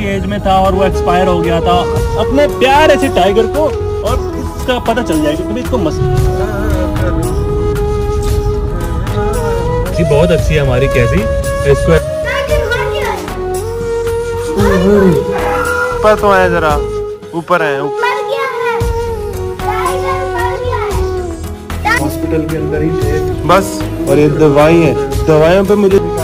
की एज में था और वो एक्सपायर हो गया था। अपने प्यारे से टाइगर को और इसका पता चल जाएगा कि इसको जी बहुत अच्छी है हमारी कैसी इसको ऊपर तो है, जरा ऊपर है। हॉस्पिटल के अंदर ही थे बस। और ये दवाई है, दवाइयों पे मुझे